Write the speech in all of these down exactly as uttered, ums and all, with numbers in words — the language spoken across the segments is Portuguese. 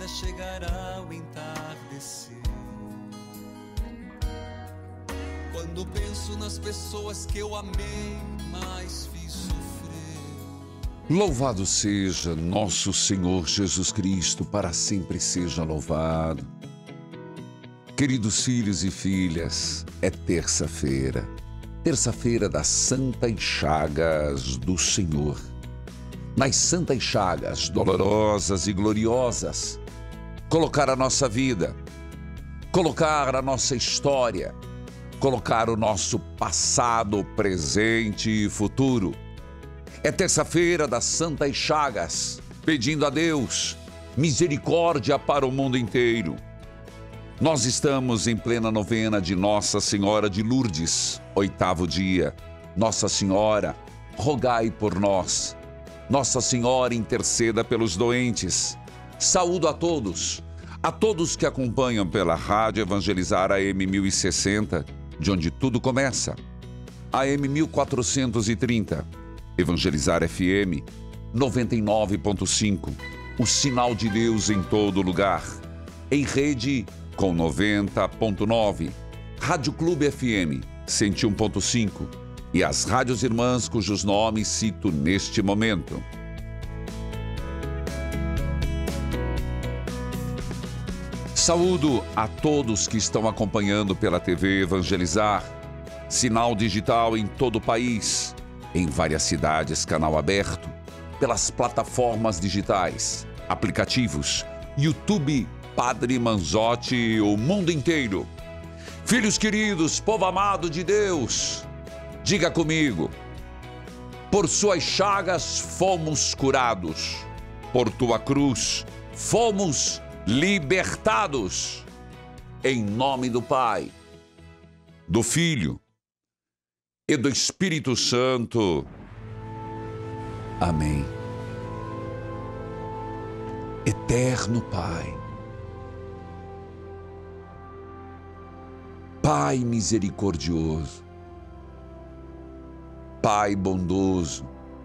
vida chegará ao entardecer. Quando penso nas pessoas que eu amei, mais fiz sofrer. Louvado seja nosso Senhor Jesus Cristo, para sempre seja louvado. Queridos filhos e filhas, é terça-feira, terça-feira das Santas Chagas do Senhor. Nas Santas Chagas, dolorosas e gloriosas, colocar a nossa vida, colocar a nossa história, colocar o nosso passado, presente e futuro. É terça-feira das Santas Chagas, pedindo a Deus misericórdia para o mundo inteiro. Nós estamos em plena novena de Nossa Senhora de Lourdes, oitavo dia. Nossa Senhora, rogai por nós. Nossa Senhora, interceda pelos doentes. Saúdo a todos, a todos que acompanham pela Rádio Evangelizar A M mil e sessenta, de onde tudo começa. A M mil quatrocentos e trinta, Evangelizar F M noventa e nove ponto cinco, o sinal de Deus em todo lugar. Em rede com noventa ponto nove, Rádio Clube F M cento e um ponto cinco e as rádios irmãs cujos nomes cito neste momento. Saúdo a todos que estão acompanhando pela T V Evangelizar, sinal digital em todo o país, em várias cidades, canal aberto, pelas plataformas digitais, aplicativos, YouTube, Padre Manzotti, o mundo inteiro. Filhos queridos, povo amado de Deus, diga comigo: por suas chagas fomos curados, por tua cruz fomos libertados. Em nome do Pai, do Filho e do Espírito Santo. Amém. Eterno Pai, Pai misericordioso, Pai bondoso,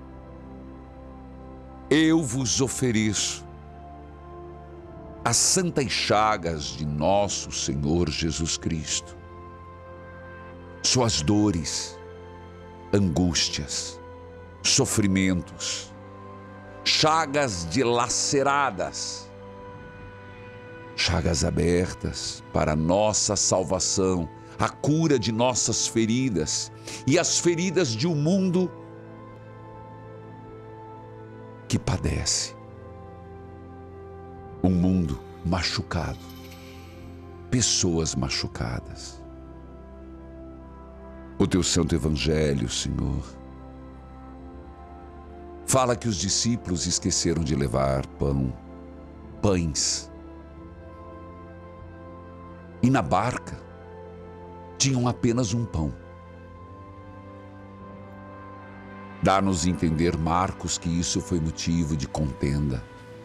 eu vos ofereço as santas chagas de nosso Senhor Jesus Cristo, suas dores, angústias, sofrimentos, chagas dilaceradas, chagas abertas para nossa salvação, a cura de nossas feridas e as feridas de um mundo que padece. Um mundo machucado, pessoas machucadas. O teu santo evangelho, Senhor, fala que os discípulos esqueceram de levar pão, pães. E na barca tinham apenas um pão. Dá-nos a entender, Marcos, que isso foi motivo de contenda.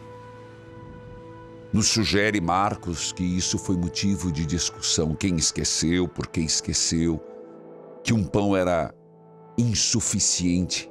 Nos sugere, Marcos, que isso foi motivo de discussão. Quem esqueceu, por que esqueceu, que um pão era insuficiente.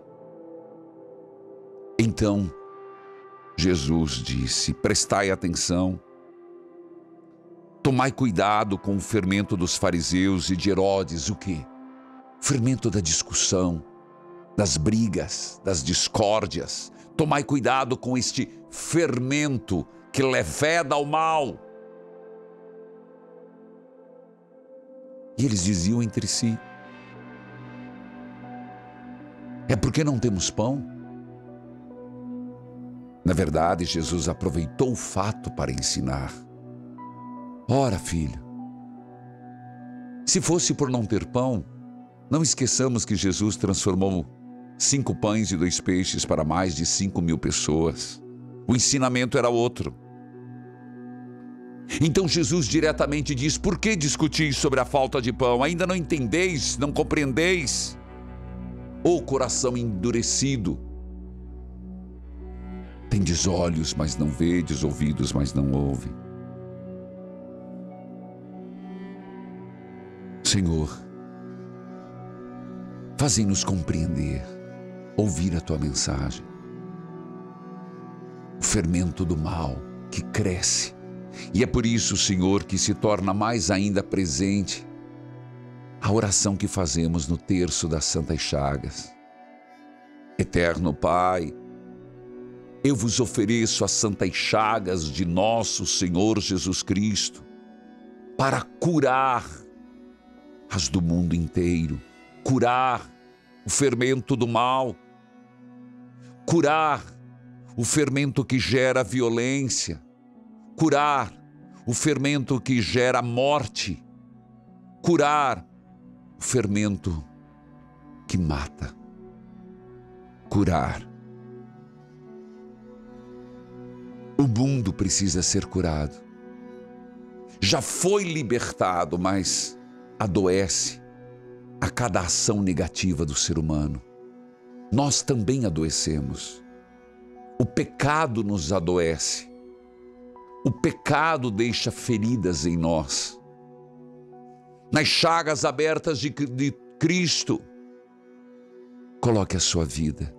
Então, Jesus disse: prestai atenção, tomai cuidado com o fermento dos fariseus e de Herodes. O quê? Fermento da discussão, das brigas, das discórdias. Tomai cuidado com este fermento que leveda ao mal. E eles diziam entre si: é porque não temos pão? Na verdade, Jesus aproveitou o fato para ensinar. Ora, filho, se fosse por não ter pão, não esqueçamos que Jesus transformou cinco pães e dois peixes para mais de cinco mil pessoas. O ensinamento era outro. Então Jesus diretamente diz: por que discutis sobre a falta de pão? Ainda não entendeis, não compreendeis? Ô coração endurecido, tendes olhos, mas não vedes, ouvidos, mas não ouvem. Senhor, fazem-nos compreender, ouvir a tua mensagem. O fermento do mal que cresce. E é por isso, Senhor, que se torna mais ainda presente a oração que fazemos no terço das Santas Chagas. Eterno Pai, eu vos ofereço as Santas Chagas de nosso Senhor Jesus Cristo para curar as do mundo inteiro, curar o fermento do mal, curar o fermento que gera violência, curar o fermento que gera morte, curar o fermento que mata, curar. O mundo precisa ser curado. Já foi libertado, mas adoece a cada ação negativa do ser humano. Nós também adoecemos. O pecado nos adoece. O pecado deixa feridas em nós. Nas chagas abertas de, de Cristo, coloque a sua vida.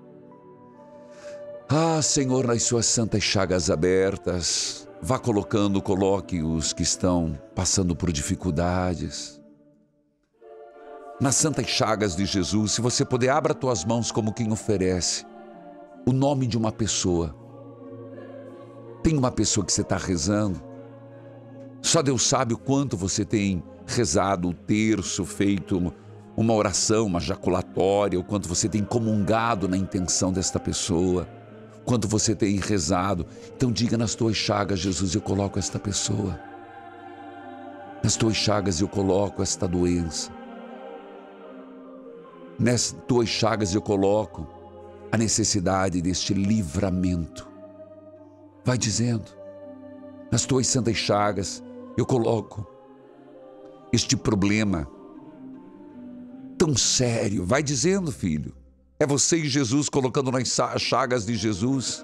Ah, Senhor, nas suas santas chagas abertas, vá colocando, coloque os que estão passando por dificuldades. Nas santas chagas de Jesus, se você puder, abra tuas mãos como quem oferece o nome de uma pessoa. Tem uma pessoa que você está rezando. Só Deus sabe o quanto você tem rezado o terço, feito uma oração, uma jaculatória, o quanto você tem comungado na intenção desta pessoa, quanto você tem rezado. Então diga: nas tuas chagas, Jesus, eu coloco esta pessoa. Nas tuas chagas eu coloco esta doença. Nas tuas chagas eu coloco a necessidade deste livramento. Vai dizendo: nas tuas santas chagas eu coloco este problema tão sério. Vai dizendo, filho. É você e Jesus colocando nas chagas de Jesus.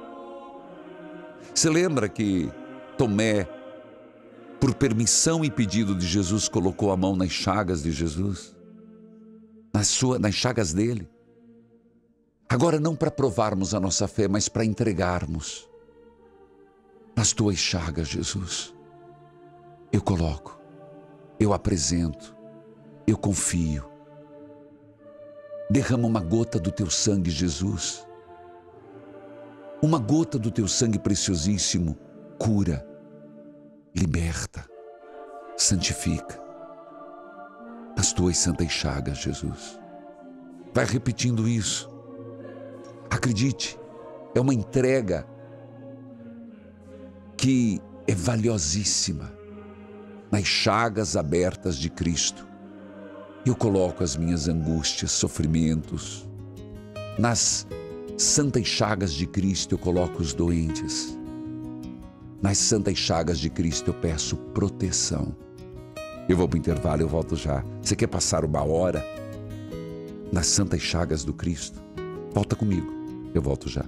Você lembra que Tomé, por permissão e pedido de Jesus, colocou a mão nas chagas de Jesus? Nas, sua, nas chagas dele? Agora, não para provarmos a nossa fé, mas para entregarmos. Nas tuas chagas, Jesus, eu coloco, eu apresento, eu confio. Derrama uma gota do teu sangue, Jesus. Uma gota do teu sangue preciosíssimo cura, liberta, santifica. Nas tuas santas chagas, Jesus. Vai repetindo isso. Acredite, é uma entrega que é valiosíssima. Nas chagas abertas de Cristo, eu coloco as minhas angústias, sofrimentos. Nas santas chagas de Cristo eu coloco os doentes. Nas santas chagas de Cristo eu peço proteção. Eu vou para o intervalo, eu volto já. Você quer passar uma hora nas santas chagas do Cristo? Volta comigo, eu volto já.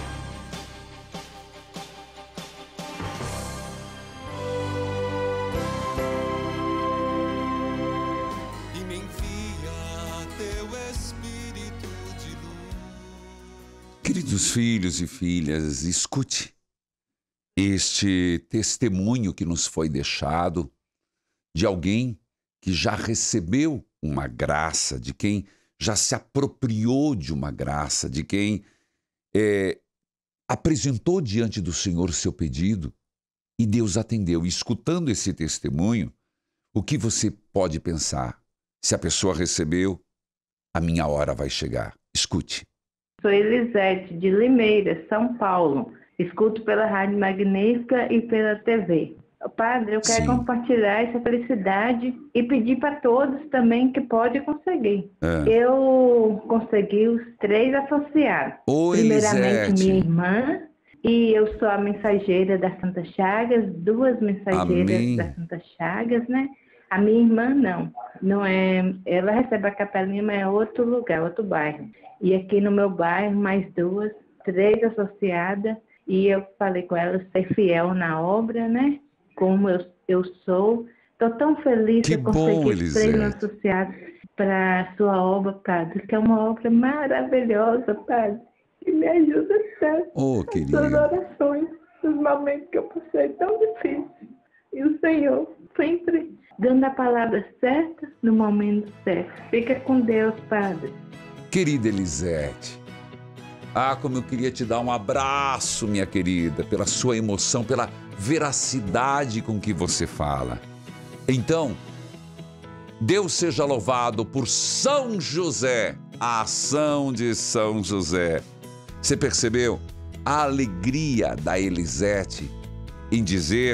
Queridos filhos e filhas, escute este testemunho que nos foi deixado de alguém que já recebeu uma graça, de quem já se apropriou de uma graça, de quem é, apresentou diante do Senhor o seu pedido e Deus atendeu. E escutando esse testemunho, o que você pode pensar? Se a pessoa recebeu, a minha hora vai chegar. Escute. Sou Elisete, de Limeira, São Paulo. Escuto pela Rádio Magnífica e pela T V. Padre, eu quero Sim. compartilhar essa felicidade e pedir para todos também que pode conseguir. É. Eu consegui os três associados. Ô, Primeiramente, Elisete. minha irmã, e eu sou a mensageira das Santas Chagas, duas mensageiras Amém. das Santas Chagas, né? A minha irmã não, não é, ela recebe a capelinha, mas é outro lugar, outro bairro. E aqui no meu bairro, mais duas, três associadas, e eu falei com elas ser fiel na obra, né? Como eu, eu sou. Estou tão feliz que de conseguir três associados para a sua obra, Padre, que é uma obra maravilhosa, Padre, que me ajuda tanto oh, nas suas orações. nos momentos que eu passei tão difícil. E o Senhor sempre dando a palavra certa no momento certo. Fica com Deus, Padre. Querida Elisete, ah, como eu queria te dar um abraço, minha querida, pela sua emoção, pela veracidade com que você fala. Então, Deus seja louvado por São José, a ação de São José. Você percebeu a alegria da Elisete em dizer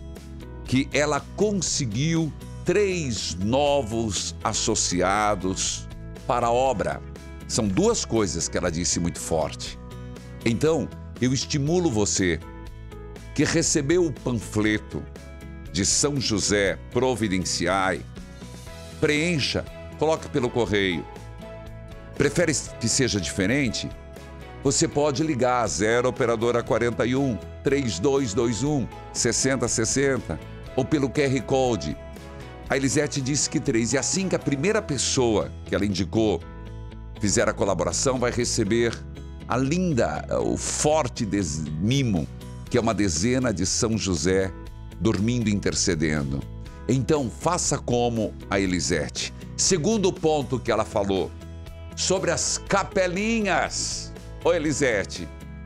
que ela conseguiu três novos associados para a obra? São duas coisas que ela disse muito forte. Então, eu estimulo você que recebeu o panfleto de São José Providenciai, preencha, coloque pelo correio. Prefere que seja diferente? Você pode ligar zero operadora quarenta e um, trinta e dois vinte e um, sessenta sessenta ou pelo Q R Code. A Elisete disse que três, e assim que a primeira pessoa que ela indicou fizer a colaboração, vai receber a linda, o forte mimo, que é uma dezena de São José dormindo e intercedendo. Então, faça como a Elisete. Segundo ponto que ela falou, sobre as capelinhas. Ô Elisete,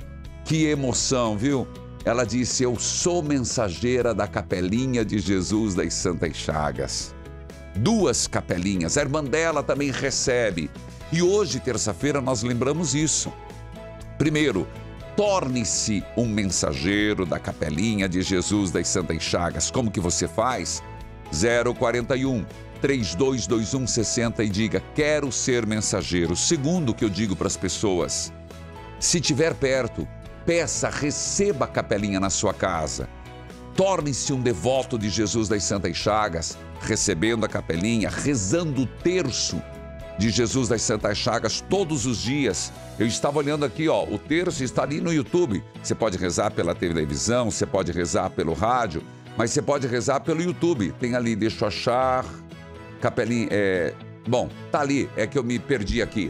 que emoção, viu? Ela disse, eu sou mensageira da capelinha de Jesus das Santas Chagas. Duas capelinhas, a irmã dela também recebe. E hoje, terça-feira, nós lembramos isso. Primeiro, torne-se um mensageiro da capelinha de Jesus das Santas Chagas. Como que você faz? zero quarenta e um, trinta e dois vinte e um, sessenta e diga, quero ser mensageiro. Segundo que eu digo para as pessoas, se estiver perto, peça, receba a capelinha na sua casa. Torne-se um devoto de Jesus das Santas Chagas, recebendo a capelinha, rezando o terço de Jesus das Santas Chagas todos os dias. Eu estava olhando aqui, ó, o terço está ali no YouTube. Você pode rezar pela televisão, você pode rezar pelo rádio, mas você pode rezar pelo YouTube. Tem ali, deixa eu achar, capelinha, é... Bom, tá ali, é que eu me perdi aqui.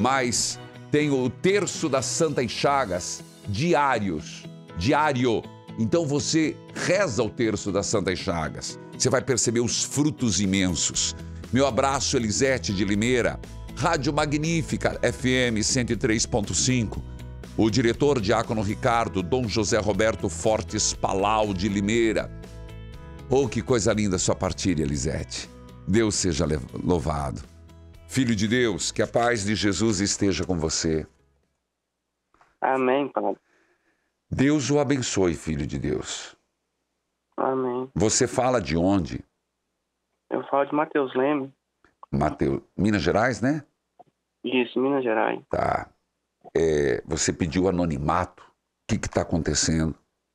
Mas tem o terço das Santas Chagas, diários, diário. Então você reza o terço das Santas Chagas. Você vai perceber os frutos imensos. Meu abraço, Elisete de Limeira, Rádio Magnífica, F M cento e três ponto cinco. O diretor Diácono Ricardo, Dom José Roberto Fortes Palau de Limeira. Oh, que coisa linda sua partilha, Elisete. Deus seja louvado. Filho de Deus, que a paz de Jesus esteja com você. Amém, Padre. Deus o abençoe, filho de Deus. Amém. Você fala de onde? Eu falo de Mateus Leme. Mateus, Minas Gerais, né? Isso, Minas Gerais. Tá. É, você pediu anonimato. O que que tá acontecendo?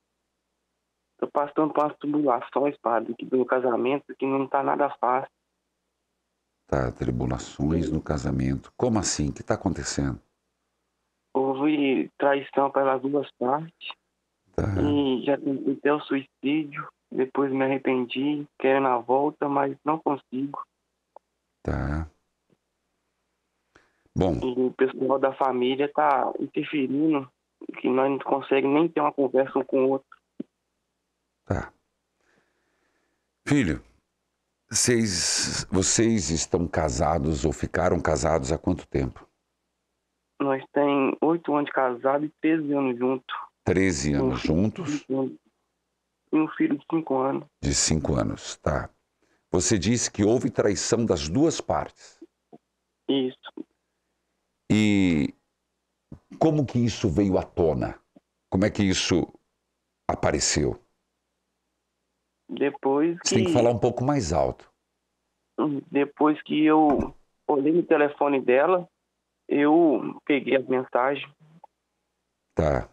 Tô passando por umas tribulações, Padre, aqui do casamento, que não tá nada fácil. Tá, tribulações no casamento. Como assim? O que tá acontecendo? Houve traição pelas duas partes. Tá. E já tentei até o suicídio. Depois me arrependi, querendo a volta, mas não consigo. Tá. Bom. E o pessoal da família tá interferindo, que nós não conseguimos nem ter uma conversa um com o outro. Tá. Filho, vocês, vocês estão casados ou ficaram casados há quanto tempo? Nós temos oito anos de casado e treze anos juntos. treze anos juntos? E um filho de cinco anos. De cinco anos, tá. Você disse que houve traição das duas partes. Isso. E como que isso veio à tona? Como é que isso apareceu? Depois que... Você tem que falar um pouco mais alto. Depois que eu olhei no telefone dela, eu peguei as mensagens. Tá.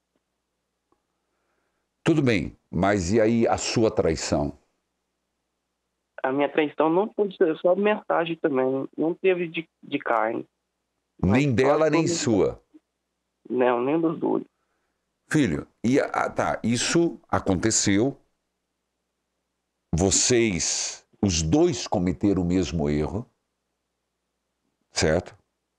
Tudo bem, mas e aí a sua traição? A minha traição não foi só mensagem também, não teve de, de carne. Nem mas dela, nem sua? Não, nem dos dois. Filho, e ah, tá, isso aconteceu, vocês, os dois cometeram o mesmo erro, certo?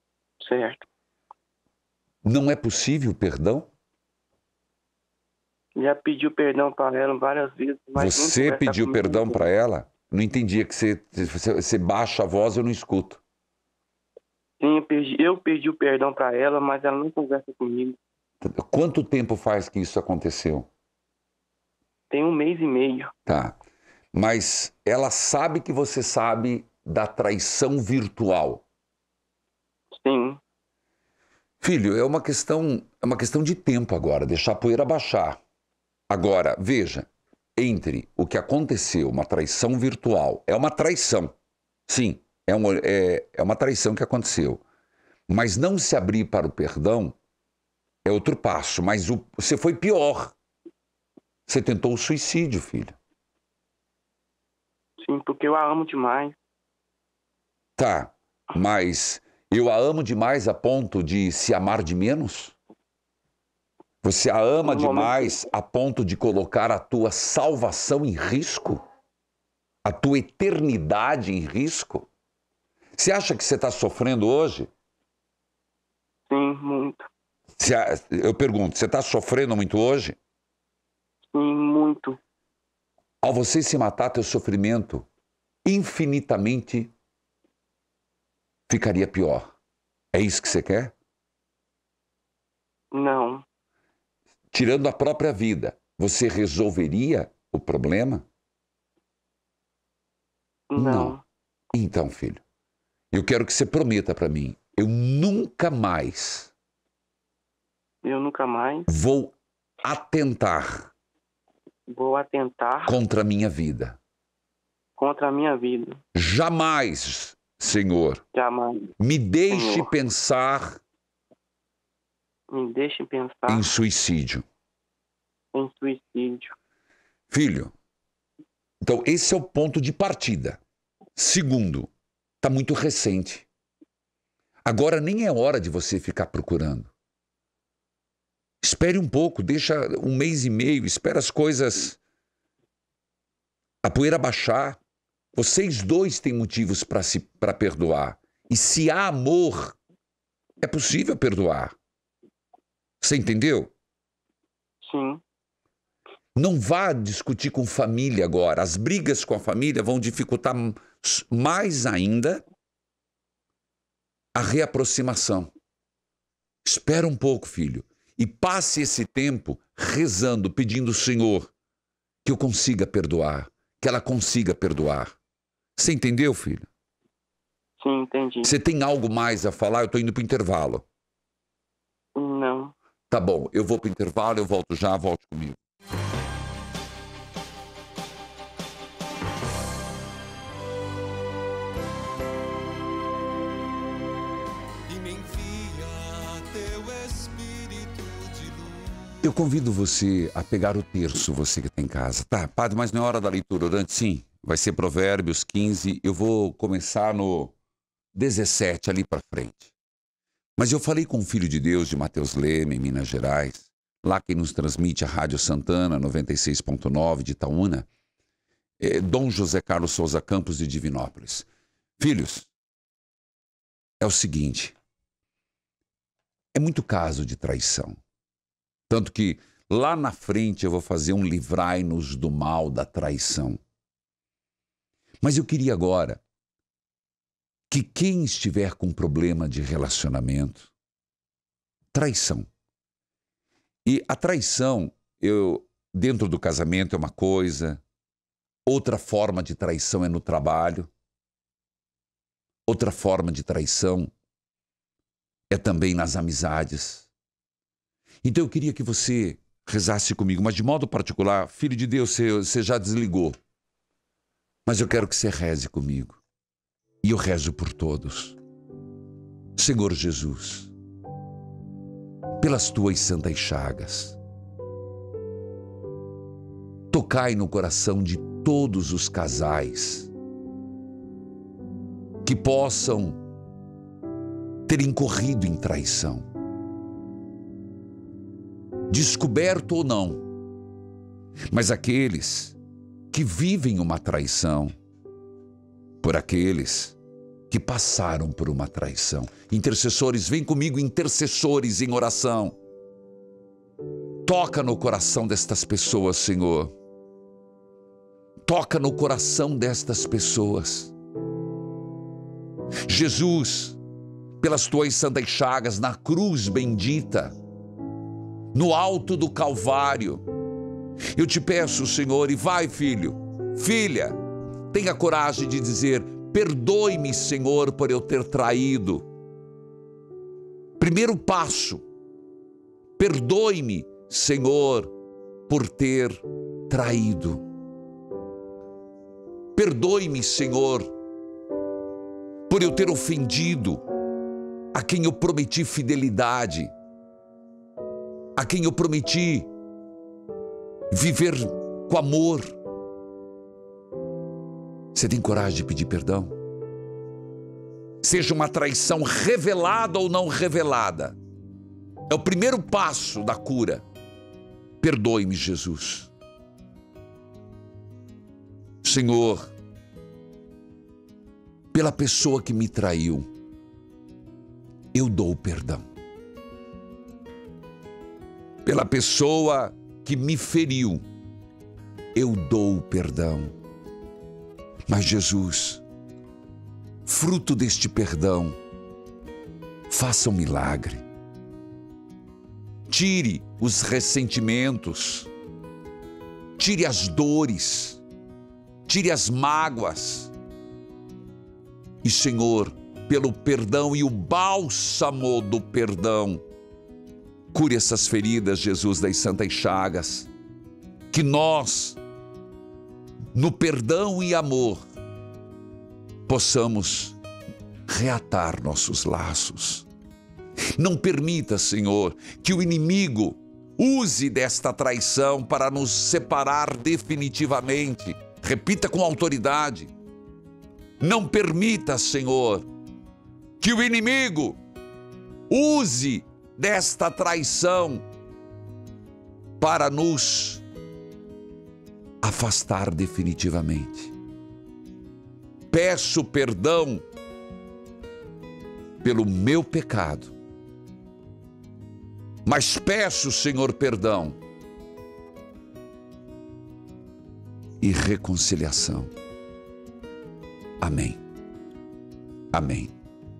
Certo. Não é possível perdão? Já pediu perdão para ela várias vezes. Mas você pediu perdão para ela? Não entendia que você, você, você baixa a voz, eu não escuto. Sim, eu pedi, eu pedi o perdão para ela, mas ela não conversa comigo. Quanto tempo faz que isso aconteceu? Tem um mês e meio. Tá. Mas ela sabe que você sabe da traição virtual? Sim. Filho, é uma questão, é uma questão de tempo agora, deixar a poeira baixar. Agora, veja, entre o que aconteceu, uma traição virtual, é uma traição. Sim, é uma, é, é uma traição que aconteceu. Mas não se abrir para o perdão é outro passo. Mas o, você foi pior. Você tentou o suicídio, filho. Sim, porque eu a amo demais. Tá, mas eu a amo demais a ponto de se amar de menos? Você a ama demais a ponto de colocar a tua salvação em risco? A tua eternidade em risco? Você acha que você está sofrendo hoje? Sim, muito. Você, eu pergunto, você está sofrendo muito hoje? Sim, muito. Ao você se matar, teu sofrimento infinitamente ficaria pior. É isso que você quer? Não. Tirando a própria vida, você resolveria o problema? Não. Não. Então, filho, eu quero que você prometa para mim, eu nunca mais... Eu nunca mais... Vou atentar... Vou atentar... Contra a minha vida. Contra a minha vida. Jamais, Senhor. Jamais. Me deixe Senhor. pensar... Me deixe pensar... Em suicídio. Em suicídio. Filho, então esse é o ponto de partida. Segundo, está muito recente. Agora nem é hora de você ficar procurando. Espere um pouco, deixa um mês e meio, espera as coisas, a poeira baixar. Vocês dois têm motivos para se para perdoar. E se há amor, é possível perdoar. Você entendeu? Sim. Não vá discutir com família agora. As brigas com a família vão dificultar mais ainda a reaproximação. Espera um pouco, filho, e passe esse tempo rezando, pedindo ao Senhor que eu consiga perdoar, que ela consiga perdoar. Você entendeu, filho? Sim, entendi. Você tem algo mais a falar? Eu estou indo para o intervalo. Não. Tá bom, eu vou para o intervalo, eu volto já, volte comigo. Eu convido você a pegar o terço, você que está em casa. Tá, padre, mas não é hora da leitura orante? Sim, vai ser Provérbios quinze. Eu vou começar no dezessete, ali para frente. Mas eu falei com o Filho de Deus de Mateus Leme, em Minas Gerais, lá quem nos transmite a Rádio Santana, noventa e seis ponto nove de Itaúna, é Dom José Carlos Souza Campos de Divinópolis. Filhos, é o seguinte, é muito caso de traição. Tanto que lá na frente eu vou fazer um livrai-nos do mal da traição. Mas eu queria agora que quem estiver com problema de relacionamento, traição. E a traição, eu, dentro do casamento é uma coisa, outra forma de traição é no trabalho, outra forma de traição é também nas amizades. Então eu queria que você rezasse comigo, mas de modo particular, Filho de Deus, você, você já desligou. Mas eu quero que você reze comigo. E eu rezo por todos. Senhor Jesus, pelas tuas santas chagas, tocai no coração de todos os casais que possam ter incorrido em traição. Descoberto ou não, mas aqueles que vivem uma traição, por aqueles que passaram por uma traição. Intercessores, vem comigo, intercessores em oração. Toca no coração destas pessoas, Senhor. Toca no coração destas pessoas. Jesus, pelas tuas santas chagas, na cruz bendita, no alto do Calvário, eu te peço, Senhor, e vai, filho, filha, tenha coragem de dizer: perdoe-me, Senhor, por eu ter traído. Primeiro passo, perdoe-me, Senhor, por ter traído. Perdoe-me, Senhor, por eu ter ofendido a quem eu prometi fidelidade, a quem eu prometi viver com amor. Você tem coragem de pedir perdão? Seja uma traição revelada ou não revelada, é o primeiro passo da cura. Perdoe-me, Jesus. Senhor, pela pessoa que me traiu, eu dou perdão. Pela pessoa que me feriu, eu dou perdão. Mas Jesus, fruto deste perdão, faça um milagre. Tire os ressentimentos, tire as dores, tire as mágoas. E, Senhor, pelo perdão e o bálsamo do perdão, cure essas feridas, Jesus, das santas chagas. Que nós, no perdão e amor, possamos reatar nossos laços. Não permita, Senhor, que o inimigo use desta traição para nos separar definitivamente. Repita com autoridade. Não permita, Senhor, que o inimigo use desta traição para nos afastar definitivamente. Peço perdão pelo meu pecado, mas peço, Senhor, perdão e reconciliação. Amém. Amém.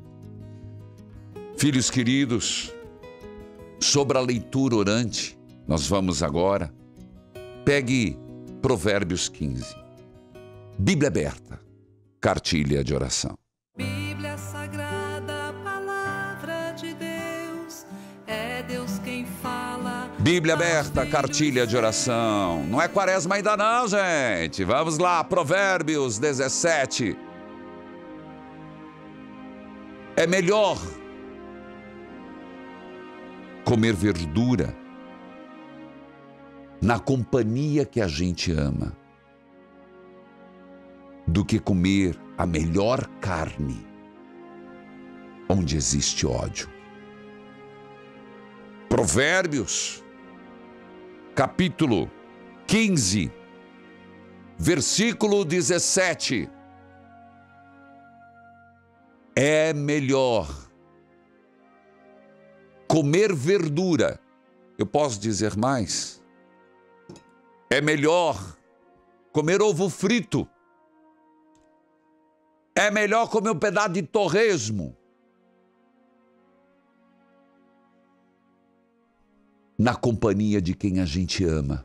Filhos queridos, sobre a leitura orante, nós vamos agora. Pegue Provérbios quinze. Bíblia aberta, cartilha de oração. Bíblia Sagrada, palavra de Deus, é Deus quem fala. Bíblia aberta, cartilha de oração. Não é quaresma ainda não, gente. Vamos lá, Provérbios dezessete. É melhor comer verdura na companhia que a gente ama do que comer a melhor carne onde existe ódio. Provérbios, capítulo quinze, versículo dezessete. É melhor comer verdura. Eu posso dizer mais? É melhor comer ovo frito. É melhor comer um pedaço de torresmo na companhia de quem a gente ama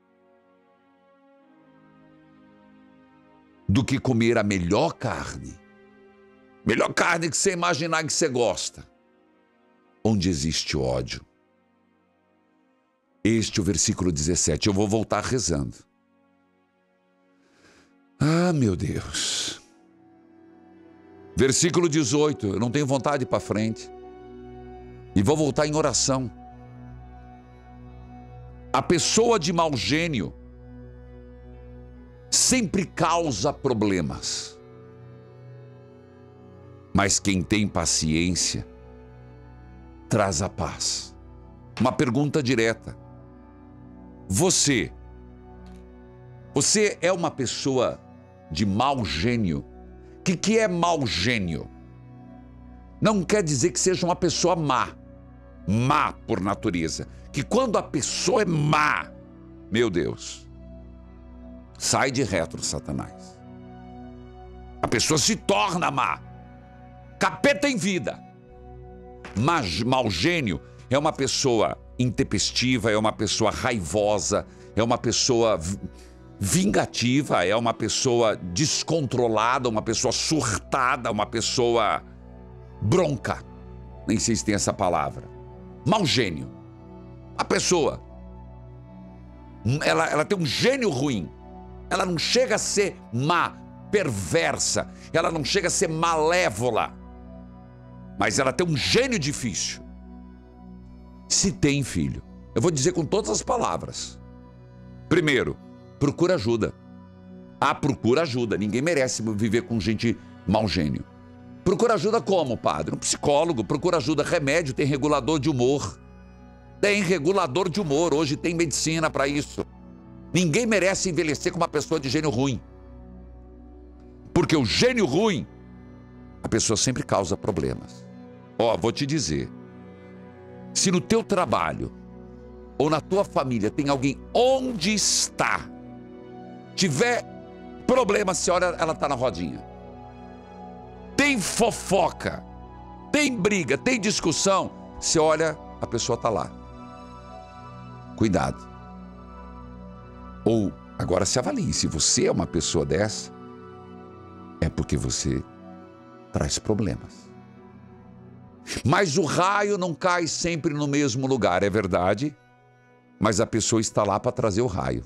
do que comer a melhor carne. Melhor carne que você imaginar que você gosta, onde existe ódio. Este é o versículo dezessete. Eu vou voltar rezando. Ah, meu Deus. Versículo dezoito. Eu não tenho vontade de ir para frente. E vou voltar em oração. A pessoa de mau gênio sempre causa problemas. Mas quem tem paciência traz a paz. Uma pergunta direta. Você, você é uma pessoa de mau gênio? O que, que é mau gênio? Não quer dizer que seja uma pessoa má. má por natureza. Que quando a pessoa é má, meu Deus, sai de retro, Satanás. A pessoa se torna má. Capeta em vida. Mas mau gênio é uma pessoa intempestiva, é uma pessoa raivosa, é uma pessoa vingativa, é uma pessoa descontrolada, uma pessoa surtada, uma pessoa bronca. Nem sei se tem essa palavra. Mau gênio. A pessoa, ela, ela tem um gênio ruim. Ela não chega a ser má, perversa. Ela não chega a ser malévola. Mas ela tem um gênio difícil. Se tem, filho, eu vou dizer com todas as palavras. Primeiro, procura ajuda. Ah, procura ajuda. Ninguém merece viver com gente mau gênio. Procura ajuda como, padre? Um psicólogo. Procura ajuda. Remédio, tem regulador de humor. Tem regulador de humor. Hoje tem medicina para isso. Ninguém merece envelhecer com uma pessoa de gênio ruim. Porque o gênio ruim, a pessoa sempre causa problemas. Ó, vou te dizer. Se no teu trabalho ou na tua família tem alguém onde está, tiver problema, se olha, ela está na rodinha. Tem fofoca, tem briga, tem discussão, se olha, a pessoa está lá. Cuidado. Ou, agora se avalie, se você é uma pessoa dessa, é porque você traz problemas. Mas o raio não cai sempre no mesmo lugar, é verdade? Mas a pessoa está lá para trazer o raio.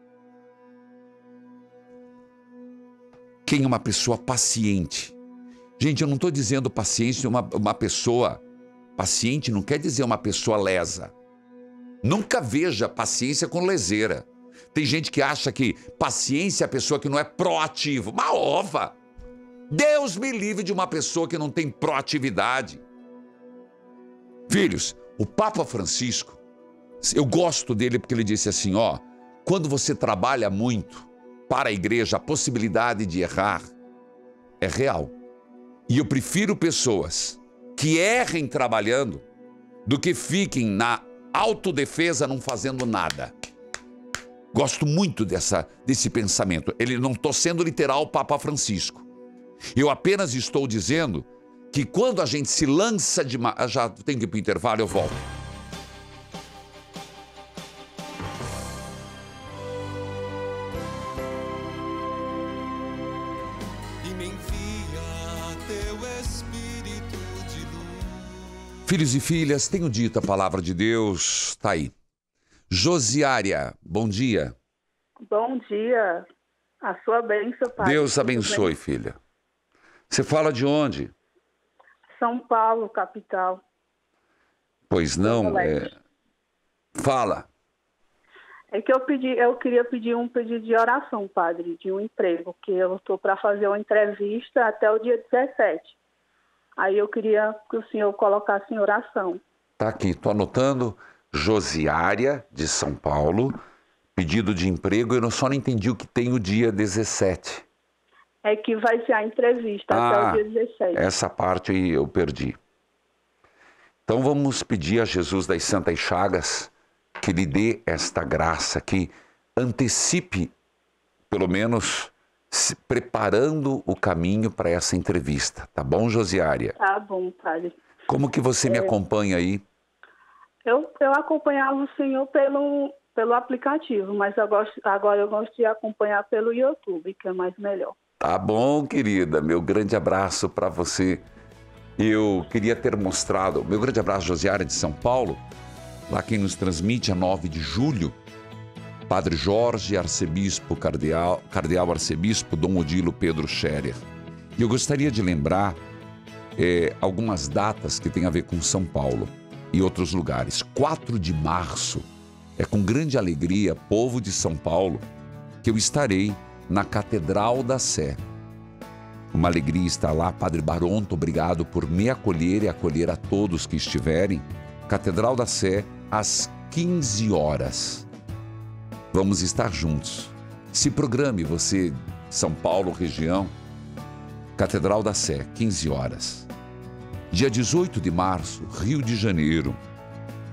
Quem é uma pessoa paciente? Gente, eu não estou dizendo paciência, uma, uma pessoa paciente não quer dizer uma pessoa lesa. Nunca veja paciência com leseira. Tem gente que acha que paciência é a pessoa que não é proativo. Uma ova! Deus me livre de uma pessoa que não tem proatividade. Filhos, o Papa Francisco, eu gosto dele porque ele disse assim, ó, quando você trabalha muito para a igreja, a possibilidade de errar é real. E eu prefiro pessoas que errem trabalhando do que fiquem na autodefesa não fazendo nada. Gosto muito dessa, desse pensamento. Ele não estou sendo literal Papa Francisco. Eu apenas estou dizendo que quando a gente se lança de... Ma... Já tem que ir para o intervalo, eu volto. E me envia teu Espírito de luz. Filhos e filhas, tenho dito a palavra de Deus, está aí. Josiária, bom dia. Bom dia. A sua bênção, Pai. Deus abençoe, filha. Você fala de onde? São Paulo, capital. Pois não, é... Fala. É que eu pedi, eu queria pedir um pedido de oração, padre, de um emprego, que eu estou para fazer uma entrevista até o dia dezessete. Aí eu queria que o senhor colocasse em oração. Tá aqui, tô anotando. Josiária, de São Paulo, pedido de emprego. Eu só não entendi o que tem o dia dezessete. É que vai ser a entrevista ah, até o dia dezessete. Essa parte aí eu perdi. Então vamos pedir a Jesus das Santas Chagas que lhe dê esta graça, que antecipe, pelo menos, se preparando o caminho para essa entrevista. Tá bom, Josiária? Tá bom, padre. Como que você é... me acompanha aí? Eu, eu acompanhava o senhor pelo, pelo aplicativo, mas eu gosto, agora eu gosto de acompanhar pelo YouTube, que é mais melhor. Tá bom, querida. Meu grande abraço para você. Eu queria ter mostrado... Meu grande abraço, Josiária, de São Paulo. Lá quem nos transmite é nove de julho. Padre Jorge, arcebispo, cardeal, cardeal arcebispo, Dom Odilo Pedro Scherer. E eu gostaria de lembrar é, algumas datas que têm a ver com São Paulo e outros lugares. quatro de março, é com grande alegria, povo de São Paulo, que eu estarei na Catedral da Sé. Uma alegria estar lá. Padre Baronto, obrigado por me acolher e acolher a todos que estiverem. Catedral da Sé, às quinze horas. Vamos estar juntos. Se programe, você, São Paulo, região. Catedral da Sé, quinze horas. Dia dezoito de março, Rio de Janeiro.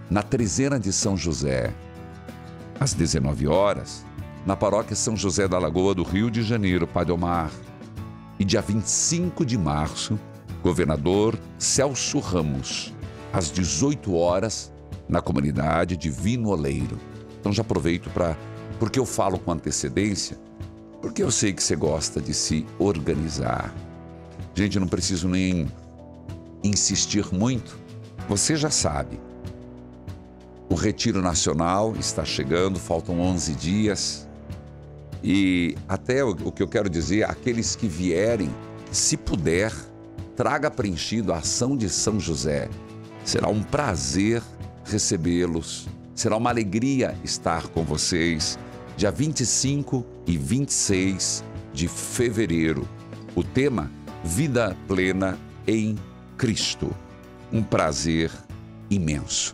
na trezena de São José, às dezenove horas, na paróquia São José da Lagoa do Rio de Janeiro, Padre Omar. E dia vinte e cinco de março, governador Celso Ramos, às dezoito horas, na comunidade Divino Oleiro. Então já aproveito para... Porque eu falo com antecedência, porque eu sei que você gosta de se organizar. Gente, eu não preciso nem insistir muito. Você já sabe. O Retiro Nacional está chegando, faltam onze dias. E até o, o que eu quero dizer, aqueles que vierem, se puder, traga preenchido a ação de São José. Será um prazer recebê-los. Será uma alegria estar com vocês. Dia vinte e cinco e vinte e seis de fevereiro. O tema, Vida Plena em Cristo. Um prazer imenso.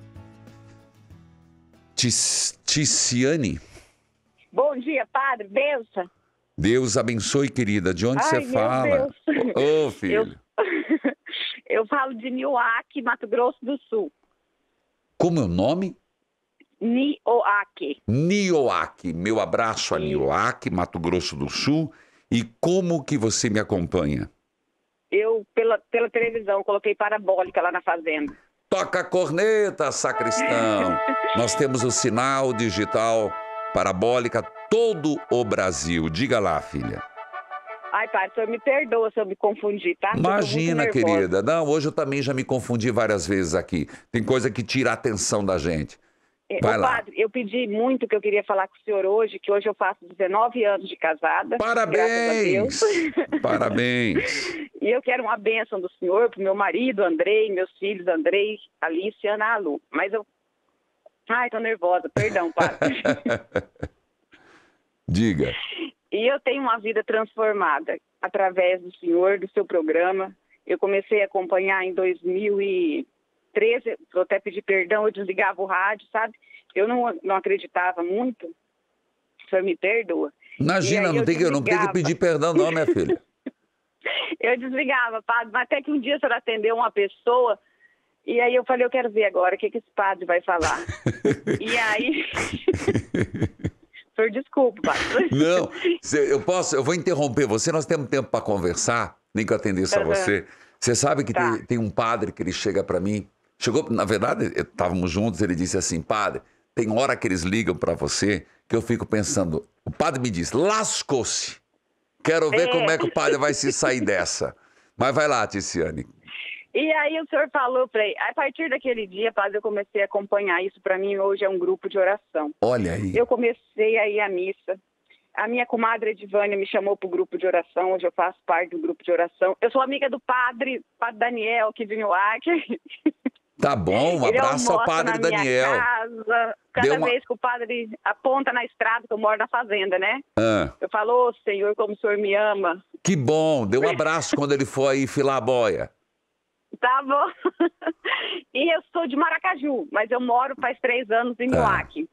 Tis, Ticiane. Bom dia, padre. Benção. Deus abençoe, querida. De onde Ai, você meu fala? Ô, oh, filho. Eu... eu falo de Nioaque, Mato Grosso do Sul. Como é o nome? Nioaque. Nioaque. Meu abraço a Nioaque, Mato Grosso do Sul. E como que você me acompanha? Eu, pela, pela televisão, coloquei parabólica lá na fazenda. Toca a corneta, sacristão. Nós temos o sinal digital parabólica todo o Brasil. Diga lá, filha. Ai, pai, o senhor me perdoa se eu me confundir, tá? Imagina, querida. Não, hoje eu também já me confundi várias vezes aqui. Tem coisa que tira a atenção da gente. Vai Ô, lá. Padre, eu pedi muito que eu queria falar com o senhor hoje, que hoje eu faço dezenove anos de casada. Parabéns! Parabéns! E eu quero uma bênção do senhor pro meu marido, Andrei, meus filhos, Andrei, Alice e Ana Lu. Mas eu... Ai, tô nervosa, perdão, padre. Diga. E eu tenho uma vida transformada através do senhor, do seu programa. Eu comecei a acompanhar em dois mil e treze, vou até pedir perdão, eu desligava o rádio, sabe? Eu não, não acreditava muito. O senhor me perdoa. Imagina, não tem, que, não tem que pedir perdão não, minha filha. Eu desligava, padre, mas até que um dia o senhor atendeu uma pessoa, e aí eu falei, eu quero ver agora o que, que esse padre vai falar. E aí... O senhor desculpa, padre. Não, eu posso, eu vou interromper você, nós temos tempo para conversar, nem que eu atendesse a Uhum. você. Você sabe que Tá. tem, tem um padre que ele chega para mim, chegou, na verdade, estávamos juntos, ele disse assim, padre, tem hora que eles ligam para você, que eu fico pensando, o padre me diz, lascou-se, quero ver É. como é que o padre vai se sair dessa. Mas vai lá, Ticiane. E aí o senhor falou para ele, a partir daquele dia, padre, eu comecei a acompanhar isso, para mim hoje é um grupo de oração. Olha aí. Eu comecei a ir à missa. A minha comadre Edivânia me chamou para o grupo de oração, hoje eu faço parte do grupo de oração. Eu sou amiga do padre, padre Daniel, que vinha no Acre. Tá bom, um Ele abraço ao almoça padre na minha Daniel. casa. Cada Deu uma- vez que o padre aponta na estrada, que eu moro na fazenda, né? Ah, Eu falo, ô Senhor, como o Senhor me ama. que bom, deu um abraço quando ele foi aí filar a boia. Tá bom. E eu sou de Maracaju, mas eu moro faz três anos em Tá. Nioaque.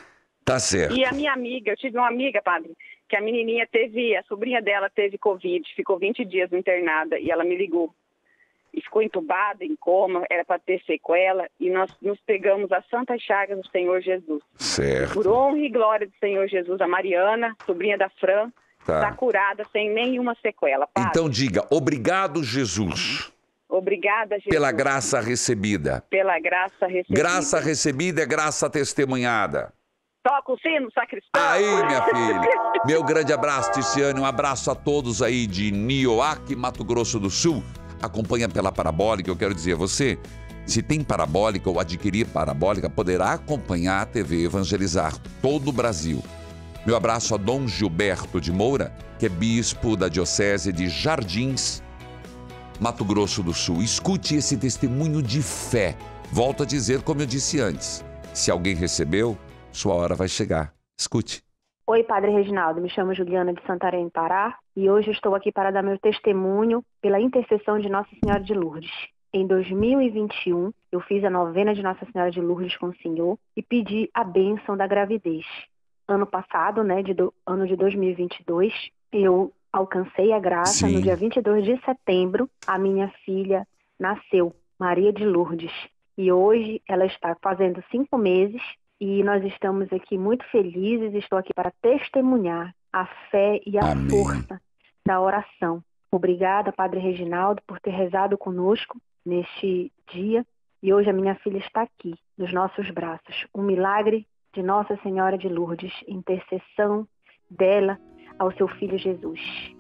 Tá certo. E a minha amiga, eu tive uma amiga, padre, que a menininha teve, a sobrinha dela teve Covid, ficou vinte dias internada e ela me ligou. E ficou entubada, em coma, era para ter sequela, e nós nos pegamos as santas chagas do Senhor Jesus. Certo. Por honra e glória do Senhor Jesus, a Mariana, sobrinha da Fran, Tá. está curada sem nenhuma sequela. Padre, Então diga, obrigado, Jesus, obrigada, Jesus, pela graça recebida. pela graça recebida. Graça recebida é graça testemunhada. Toca o sino, sacristão. Aí, minha filha. Meu grande abraço, Ticiane. Um abraço a todos aí de Nioaque, Mato Grosso do Sul. Acompanha pela parabólica. Eu quero dizer, você, se tem parabólica ou adquirir parabólica, poderá acompanhar a T V Evangelizar todo o Brasil. Meu abraço a Dom Gilberto de Moura, que é bispo da Diocese de Jardins, Mato Grosso do Sul. Escute esse testemunho de fé. Volto a dizer, como eu disse antes, se alguém recebeu, sua hora vai chegar. Escute. Oi, Padre Reginaldo. Me chamo Juliana de Santarém, Pará, e hoje estou aqui para dar meu testemunho pela intercessão de Nossa Senhora de Lourdes. Em dois mil e vinte e um, eu fiz a novena de Nossa Senhora de Lourdes com o Senhor e pedi a bênção da gravidez. Ano passado, né, de do, ano de dois mil e vinte e dois, eu alcancei a graça. Sim. No dia vinte e dois de setembro, a minha filha nasceu, Maria de Lourdes. e hoje ela está fazendo cinco meses e nós estamos aqui muito felizes. Estou aqui para testemunhar a fé e a Amém. força da oração. Obrigada, Padre Reginaldo, por ter rezado conosco neste dia. E hoje a minha filha está aqui, nos nossos braços. Um milagre de Nossa Senhora de Lourdes, intercessão dela ao seu filho Jesus.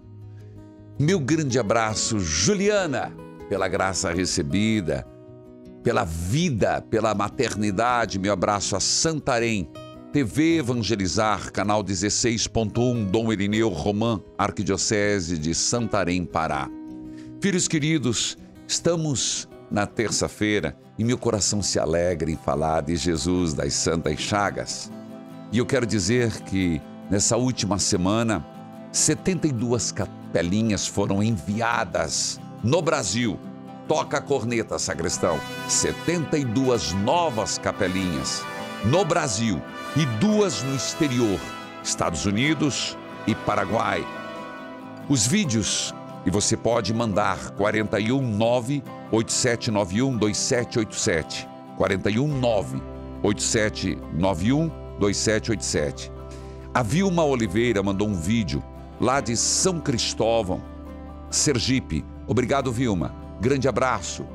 Meu grande abraço, Juliana, pela graça recebida, pela vida, pela maternidade. Meu abraço a Santarém, T V Evangelizar, canal dezesseis ponto um, Dom Irineu Romã, Arquidiocese de Santarém, Pará. Filhos queridos, estamos na terça-feira e meu coração se alegra em falar de Jesus das Santas Chagas. E eu quero dizer que nessa última semana, setenta e duas capelinhas foram enviadas no Brasil. Toca a corneta, sacristão. setenta e duas novas capelinhas no Brasil e duas no exterior, Estados Unidos e Paraguai. Os vídeos, e você pode mandar quarenta e um nove oito sete nove um dois sete oito sete, quarenta e um nove oito sete nove um dois sete oito sete. A Vilma Oliveira mandou um vídeo lá de São Cristóvão, Sergipe. Obrigado, Vilma. Grande abraço.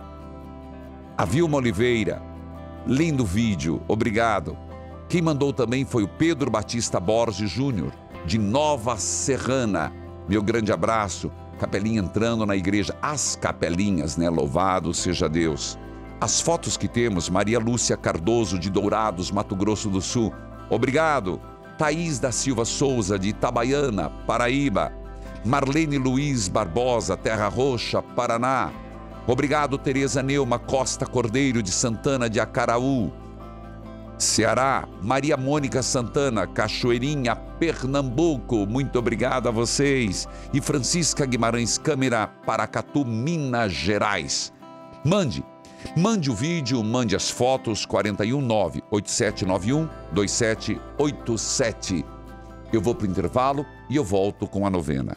A Vilma Oliveira, lindo vídeo, obrigado. Quem mandou também foi o Pedro Batista Borges Júnior, de Nova Serrana. Meu grande abraço. Capelinha entrando na igreja. As capelinhas, né? Louvado seja Deus. As fotos que temos, Maria Lúcia Cardoso, de Dourados, Mato Grosso do Sul. Obrigado. Thaís da Silva Souza, de Itabaiana, Paraíba. Marlene Luiz Barbosa, Terra Roxa, Paraná. Obrigado, Tereza Neuma Costa Cordeiro, de Santana de Acaraú, Ceará. Maria Mônica Santana, Cachoeirinha, Pernambuco. Muito obrigado a vocês. E Francisca Guimarães Câmara, Paracatu, Minas Gerais. Mande, mande o vídeo, mande as fotos, quarenta e um nove oito sete nove um dois sete oito sete. Eu vou para o intervalo e eu volto com a novena.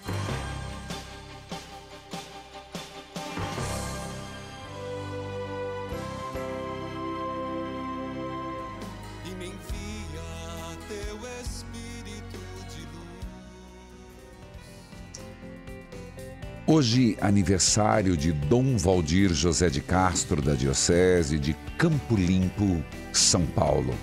E me envia teu Espírito de luz. Hoje, aniversário de Dom Valdir José de Castro, da Diocese de Campo Limpo, São Paulo.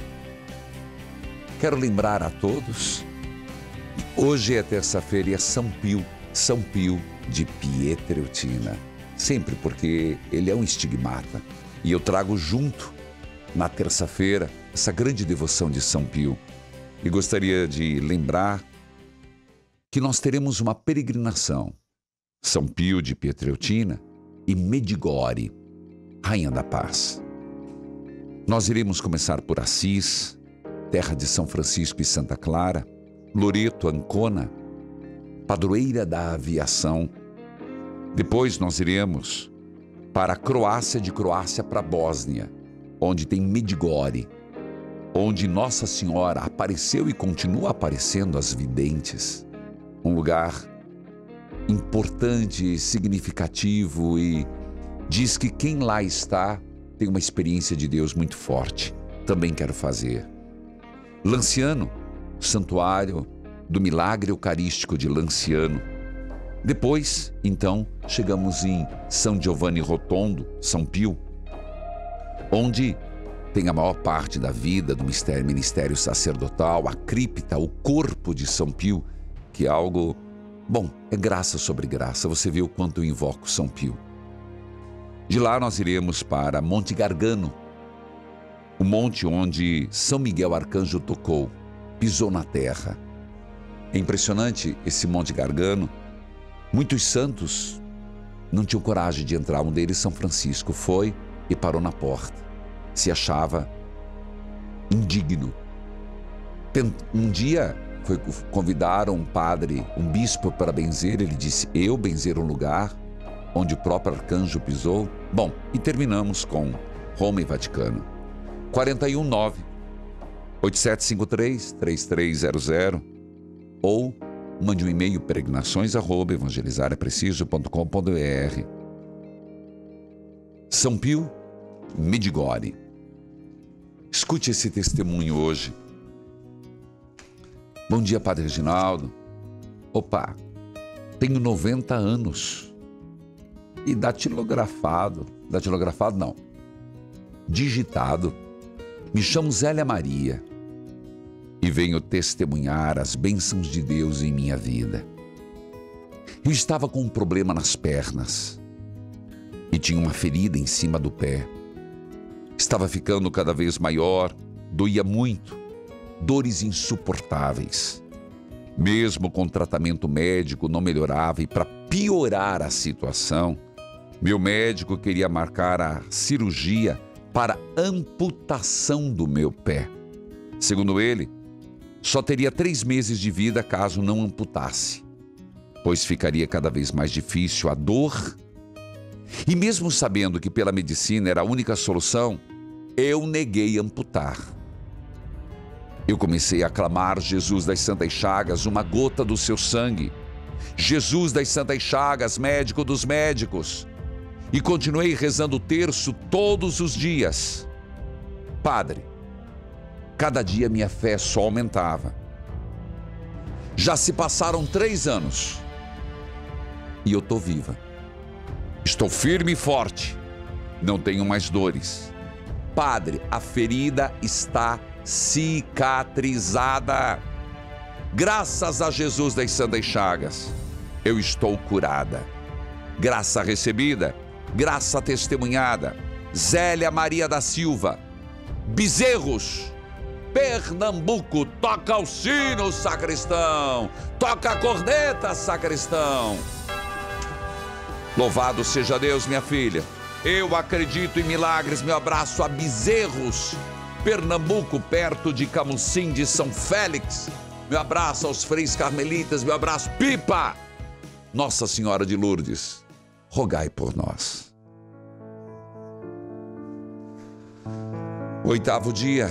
Quero lembrar a todos, hoje é terça-feira e é São Pio, São Pio de Pietreutina. Sempre porque ele é um estigmata. E eu trago junto, na terça-feira, essa grande devoção de São Pio. E gostaria de lembrar que nós teremos uma peregrinação. São Pio de Pietreutina e Medjugorje, Rainha da Paz. Nós iremos começar por Assis, terra de São Francisco e Santa Clara, Loreto, Ancona, padroeira da aviação. Depois nós iremos para a Croácia, de Croácia para a Bósnia, onde tem Medjugorje, onde Nossa Senhora apareceu e continua aparecendo às videntes. Um lugar importante, significativo, e diz que quem lá está tem uma experiência de Deus muito forte. Também quero fazer. Lanciano, santuário do milagre eucarístico de Lanciano. Depois, então, chegamos em São Giovanni Rotondo, São Pio, onde tem a maior parte da vida do mistério, ministério sacerdotal, a cripta, o corpo de São Pio, que é algo, bom, é graça sobre graça. Você vê o quanto eu invoco São Pio. De lá nós iremos para Monte Gargano, o monte onde São Miguel Arcanjo tocou, pisou na terra. É impressionante esse Monte Gargano. Muitos santos não tinham coragem de entrar. Um deles, São Francisco, foi e parou na porta. Se achava indigno. Um dia foi, convidaram um padre, um bispo, para benzer. Ele disse: eu benzer um lugar onde o próprio arcanjo pisou? Bom, e terminamos com Roma e Vaticano. quarenta e um nove oito sete cinco três três três zero zero ou mande um e-mail peregrinações arroba evangelizar é preciso ponto com ponto br. São Pio Medigore. Escute esse testemunho hoje. Bom dia, Padre Reginaldo. Opa, tenho noventa anos e datilografado, datilografado não, digitado. Me chamo Zélia Maria e venho testemunhar as bênçãos de Deus em minha vida. Eu estava com um problema nas pernas e tinha uma ferida em cima do pé. Estava ficando cada vez maior, doía muito, dores insuportáveis. Mesmo com tratamento médico não melhorava e para piorar a situação, meu médico queria marcar a cirurgia para amputação do meu pé. Segundo ele, só teria três meses de vida caso não amputasse, pois ficaria cada vez mais difícil a dor. E mesmo sabendo que pela medicina era a única solução, eu neguei amputar. Eu comecei a clamar: Jesus das Santas Chagas, uma gota do seu sangue. Jesus das Santas Chagas, médico dos médicos. E continuei rezando o terço todos os dias. Padre, cada dia minha fé só aumentava. Já se passaram três anos e eu estou viva. Estou firme e forte. Não tenho mais dores. Padre, a ferida está cicatrizada. Graças a Jesus das Santas Chagas, eu estou curada. Graça recebida, graça testemunhada. Zélia Maria da Silva, Bezerros, Pernambuco. Toca o sino, sacristão. Toca a corneta, sacristão. Louvado seja Deus, minha filha. Eu acredito em milagres. Meu abraço a Bezerros, Pernambuco, perto de Camusim de São Félix. Meu abraço aos freis carmelitas. Meu abraço, Pipa. Nossa Senhora de Lourdes, rogai por nós. Oitavo dia.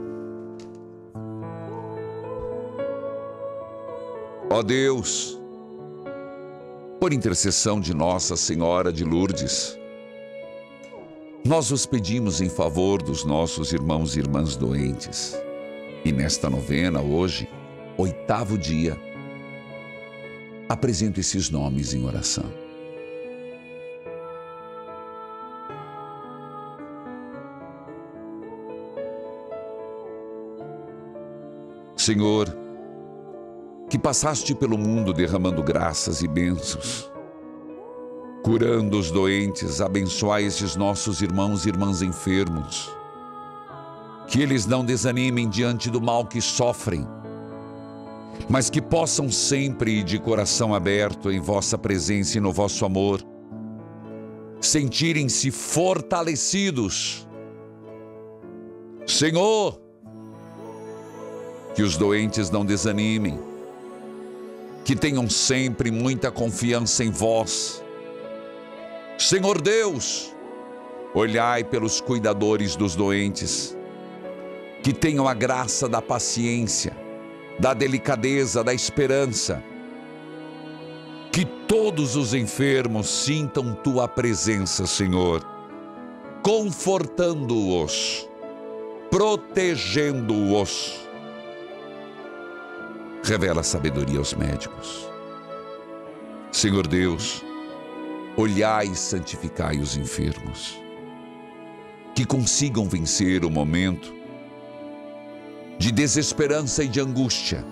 Ó Deus, por intercessão de Nossa Senhora de Lourdes, nós os pedimos em favor dos nossos irmãos e irmãs doentes. E nesta novena, hoje, oitavo dia, apresento esses nomes em oração. Senhor, que passaste pelo mundo derramando graças e bênçãos, curando os doentes, abençoai esses nossos irmãos e irmãs enfermos, que eles não desanimem diante do mal que sofrem, mas que possam sempre, de coração aberto em vossa presença e no vosso amor, sentirem-se fortalecidos. Senhor, que os doentes não desanimem, que tenham sempre muita confiança em vós. Senhor Deus, olhai pelos cuidadores dos doentes, que tenham a graça da paciência, da delicadeza, da esperança. Que todos os enfermos sintam tua presença, Senhor, confortando-os, protegendo-os. Revela sabedoria aos médicos. Senhor Deus, olhai e santificai os enfermos, que consigam vencer o momento de desesperança e de angústia.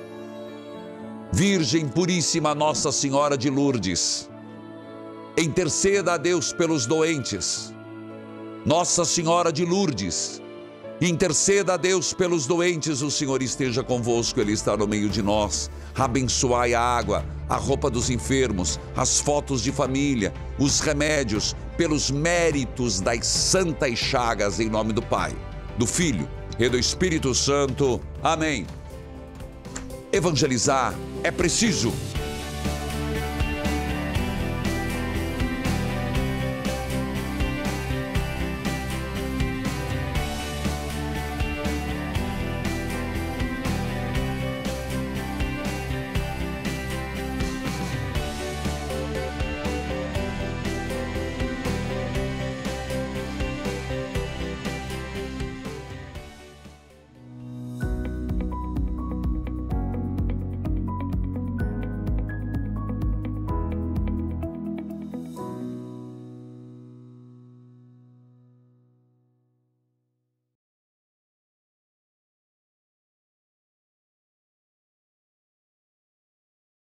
Virgem Puríssima Nossa Senhora de Lourdes, interceda a Deus pelos doentes. Nossa Senhora de Lourdes, interceda a Deus pelos doentes. O Senhor esteja convosco, Ele está no meio de nós. Abençoai a água, a roupa dos enfermos, as fotos de família, os remédios, pelos méritos das Santas Chagas, em nome do Pai, do Filho e do Espírito Santo. Amém. Evangelizar é preciso.